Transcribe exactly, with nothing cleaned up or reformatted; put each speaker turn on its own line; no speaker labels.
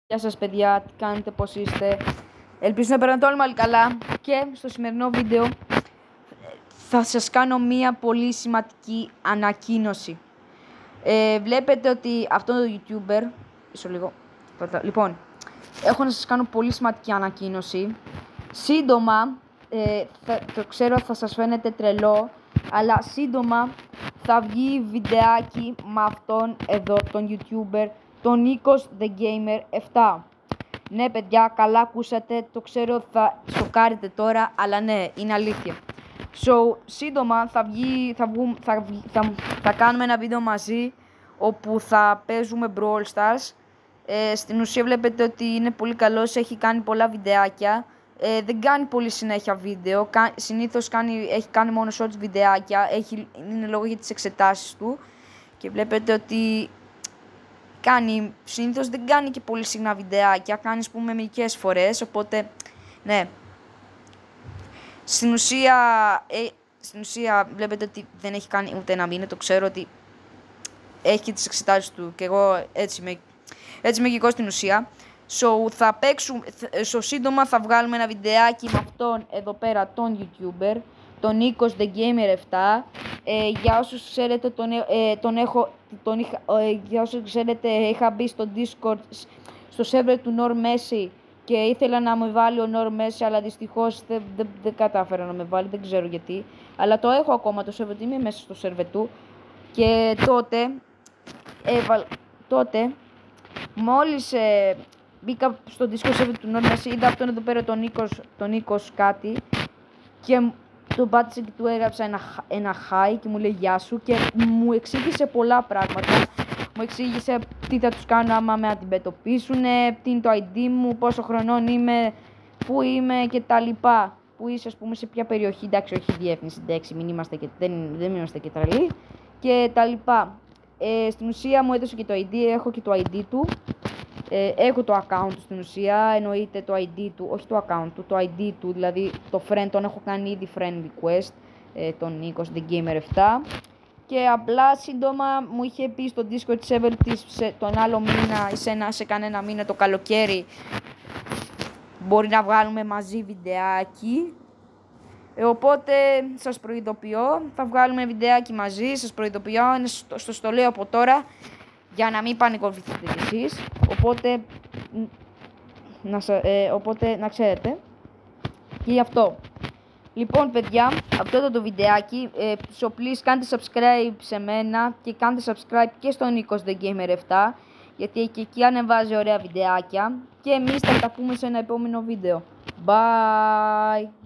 Γεια σας παιδιά, τι κάνετε, πώς είστε? Ελπίζω να περνάτε όλοι μάλλον καλά. Και στο σημερινό βίντεο θα σας κάνω μία πολύ σημαντική ανακοίνωση. ε, Βλέπετε ότι αυτό το YouTuber ίσο λίγο. Λοιπόν, έχω να σας κάνω πολύ σημαντική ανακοίνωση. Σύντομα, ε, θα, το ξέρω θα σας φαίνεται τρελό, αλλά σύντομα θα βγει βιντεάκι με αυτόν εδώ τον YouTuber, τον Νίκος The Gamer επτά. Ναι παιδιά, καλά ακούσατε, το ξέρω θα σοκάρετε τώρα, αλλά ναι, είναι αλήθεια. So, σύντομα θα βγει, θα, βγούμε, θα, θα, θα κάνουμε ένα βίντεο μαζί, όπου θα παίζουμε Brawl Stars. Ε, στην ουσία βλέπετε ότι είναι πολύ καλός, έχει κάνει πολλά βιντεάκια. Ε, δεν κάνει πολύ συνέχεια βίντεο, Κα, συνήθως κάνει, έχει κάνει μόνο shorts βιντεάκια, έχει, είναι λόγω για τις εξετάσεις του. Και βλέπετε ότι κάνει, συνήθως δεν κάνει και πολύ συχνά βιντεάκια, κάνει ας πούμε μερικές φορές, οπότε ναι. Στην ουσία, ε, στην ουσία βλέπετε ότι δεν έχει κάνει ούτε ένα μήνα, το ξέρω ότι έχει και τις εξετάσεις του και εγώ έτσι είμαι, έτσι είμαι και εγώ στην ουσία. So, θα παίξουμε, so, σύντομα θα βγάλουμε ένα βιντεάκι με αυτόν εδώ πέρα τον YouTuber, τον Νίκος The Gamer επτά. Ε, για όσους ξέρετε τον, ε, τον έχω, τον είχα, ε, για όσους ξέρετε είχα μπει στο Discord, στο server του Nor Messi και ήθελα να με βάλει ο Nor Messi, αλλά δυστυχώς δεν, δεν, δεν κατάφερα να με βάλει, δεν ξέρω γιατί. Αλλά το έχω ακόμα το server, είμαι μέσα στο server του και τότε, έβαλ, τότε μόλις ε, μπήκα στο Discord server του Nor Messi, είδα αυτόν εδώ πέρα τον Νίκος, τον Νίκος κάτι και τον πάτησα και του έγραψα ένα, ένα hi και μου λέει γεια σου και μου εξήγησε πολλά πράγματα. Μου εξήγησε τι θα τους κάνω άμα με αντιμετωπίσουν, τι είναι το άι ντι μου, πόσο χρονών είμαι, πού είμαι και τα λοιπά. Πού είσαι, ας πούμε, σε ποια περιοχή, εντάξει, όχι διεύθυνση, εντάξει, μην είμαστε και, δεν, δεν είμαστε και τρελοί και τα λοιπά. Ε, στην ουσία μου έδωσε και το άι ντι, έχω και το άι ντι του. Ε, έχω το account του στην ουσία, εννοείται το άι ντι του, όχι το account του, το άι ντι του, δηλαδή το friend, τον έχω κάνει ήδη friend request, ε, τον Νίκος The Gamer επτά. Και απλά σύντομα μου είχε πει στο Discord server της σε τον άλλο μήνα ή σε, ένα, σε κανένα μήνα το καλοκαίρι μπορεί να βγάλουμε μαζί βιντεάκι. Ε, οπότε σας προειδοποιώ, θα βγάλουμε βιντεάκι μαζί, σας προειδοποιώ, στο, στο, στο λέω από τώρα, για να μην πανικοβληθείτε κι εσείς, οπότε να, ε, οπότε να ξέρετε και γι' αυτό. Λοιπόν παιδιά, αυτό ήταν το βιντεάκι, ε, so please κάντε subscribe σε μένα και κάντε subscribe και στον Νίκος The Gamer επτά, γιατί και εκεί ανεβάζει ωραία βιντεάκια και εμείς θα τα πούμε σε ένα επόμενο βίντεο. Bye!